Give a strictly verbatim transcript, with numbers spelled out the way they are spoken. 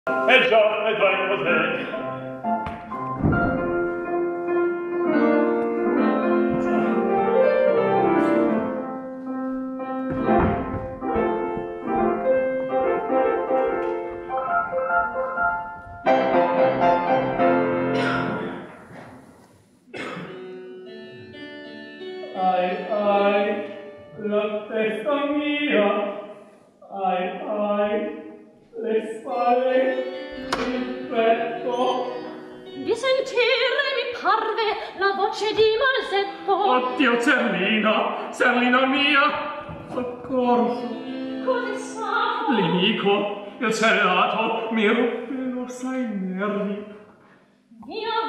E già vedrai cos'è. Ai, ai, la testa mia, ai, ai, le spalle, il petto. Di sentire mi parve la voce di Masetto. Oddio, Zerlina, Zerlina mia, soccorso. Cosa sa? L'iniquo, il celato, mi ruppe l'ossa ai nervi. Mia